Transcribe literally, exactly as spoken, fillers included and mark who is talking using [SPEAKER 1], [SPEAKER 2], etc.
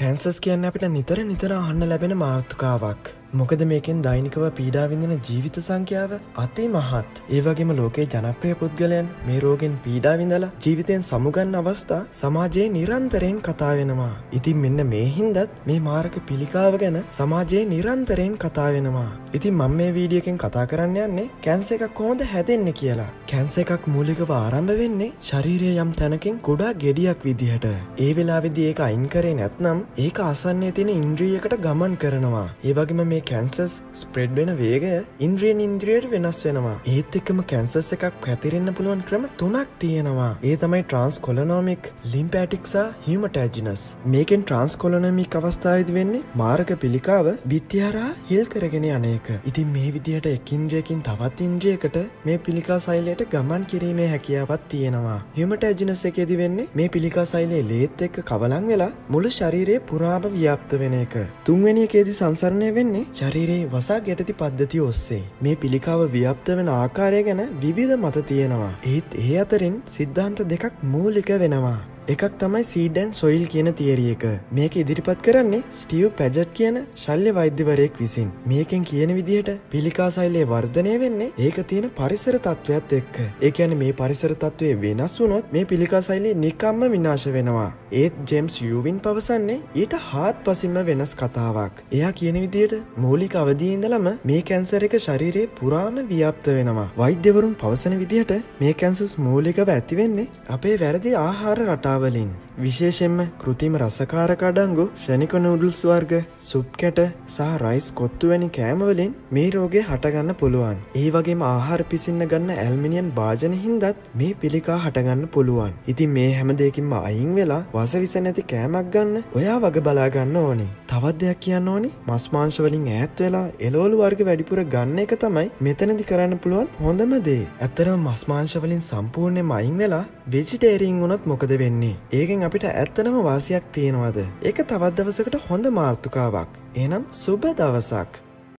[SPEAKER 1] Cancers කියන්නේ අපිට නිතර නිතර අහන්න ලැබෙන මාතෘකාවක්. මොකද මේකෙන් දෛනිකව පීඩා විඳින ජීවිත සංඛ්‍යාව අති මහත්. ඒ වගේම ලෝකයේ ජනප්‍රිය පුද්ගලයන් මේ රෝගෙන් පීඩා විඳලා ජීවිතෙන් සමුගන්න අවස්ථා සමාජයේ නිරන්තරයෙන් කතා වෙනවා. ඉතින් මෙන්න මේ හින්දාත් මේ මාරක පිළිකාව ගැන සමාජයේ නිරන්තරයෙන් කතා වෙනවා. ඉතින් මම මේ වීඩියෝ එකෙන් කතා කරන්න යන්නේ කැන්සර් එකක් කොහොමද හැදෙන්නේ කියලා. කැන්සර් එකක් මූලිකව ආරම්භ වෙන්නේ ශරීරයේ යම් තැනකින් කුඩා ගෙඩියක් විදිහට. ඒ වෙලාවේදී ඒක අයින් කරේ නැත්නම් ඒක ආසන්නයේ තියෙන ඉන්ද්‍රියයකට ගමන් කරනවා. ඒ වගේම මේ කැන්සර්ස් ස්ප්‍රෙඩ් වෙන වේගය ඉන්ද්‍රියෙන් ඉන්ද්‍රියට වෙනස් වෙනවා. ඒත් එක්කම කැන්සර්ස් එකක් පැතිරෙන්න පුළුවන් ක්‍රම තුනක් තියෙනවා. ඒ තමයි ට්‍රාන්ස්කොලොනොමික්, ලිම්ෆැටික් සහ හියුමටැජිනස්. මේකෙන් ට්‍රාන්ස්කොලොනොමික් අවස්ථාවේදී වෙන්නේ මාරක පිළිකාව බිත්ති හරහා හිල් කරගෙන යන එක. ඉතින් මේ විදිහට එක් ඉන්ද්‍රියකින් තවත් ඉන්ද්‍රියකට මේ පිළිකා සෛලයට ගමන් කිරීමේ හැකියාවක් තියෙනවා. හියුමටැජිනස් එකේදී වෙන්නේ මේ පිළිකා සෛලයේ ලේත් එක්ක කවලම් වෙලා මුළු ශරීරයේ පුරාම ව්‍යාප්ත වෙන එක. තුන්වෙනි එකේදී සංසරණය වෙන්නේ ශරීරයේ වසා ගැටති පද්ධතිය ඔස්සේ. මේ පිළිකාව ව්‍යාප්ත වෙන ආකාරය ගැන විවිධ මත තියෙනවා. ඒත් ඒ අතරින් සිද්ධාන්ත දෙකක් මූලික වෙනවා. එකක් තමයි සීඩ් ඇන්ඩ් සොයිල් කියන තියරි එක. මේක ඉදිරිපත් කරන්නේ ස්ටීව් පැජට් කියන ශල්‍ය වෛද්‍යවරයෙක් විසින්. මේකෙන් කියන විදිහට පිළිකා සෛලයේ වර්ධනය වෙන්නේ ඒක තියෙන පරිසර තත්වයක් එක්ක. ඒ කියන්නේ මේ පරිසර තත්වයේ වෙනස් වුණොත් මේ පිළිකා සෛලය නිකම්ම විනාශ වෙනවා. ඒත් ජේම්ස් යූවින් පවසන්නේ ඊට හාත්පසින්ම වෙනස් කතාවක්. එයා කියන විදිහට මූලික අවධියේ ඉඳලම මේ කැන්සර් එක ශරීරයේ පුරාම ව්‍යාප්ත වෙනවා. වෛද්‍යවරුන් පවසන විදිහට මේ කැන්සර්ස් මූලිකව ඇති වෙන්නේ අපේ වැරදි ආහාර රටාව වලින්. විශේෂයෙන්ම කෘතිම රසකාරක අඩංගු ෂණික නූඩල්ස් වර්ග, සුප් කැට සහ රයිස් කොත්තු වැනි කෑම වලින් මේ රෝගය හටගන්න පුළුවන්. ඒ වගේම ආහාර පිසින්න ගන්න ඇල්මිනියම් භාජන හින්දාත් මේ පිළිකා හටගන්න පුළුවන්. ඉතින් මේ හැම දෙයකින්ම අයින් වෙලා වසවිස නැති කෑමක් ගන්න ඔයා වග බලා ගන්න ඕනේ. තවත් දෙයක් කියන්න ඕනේ මස් මාංශ වලින් ඈත් වෙලා එළවලු වර්ග වැඩිපුර ගන්න එක තමයි මෙතනදි කරන්න පුළුවන් හොඳම දේ. ඇත්තටම මස් මාංශ වලින් සම්පූර්ණයෙන්ම අයින් වෙලා වෙජිටේරියන් වුණොත් මොකද වෙන්නේ? ඒකෙන් අපිට ඇත්තටම වාසියක් තියෙනවද? ඒක තවත් දවසකට හොඳ මාතෘකාවක්. එහෙනම් සුබ දවසක්.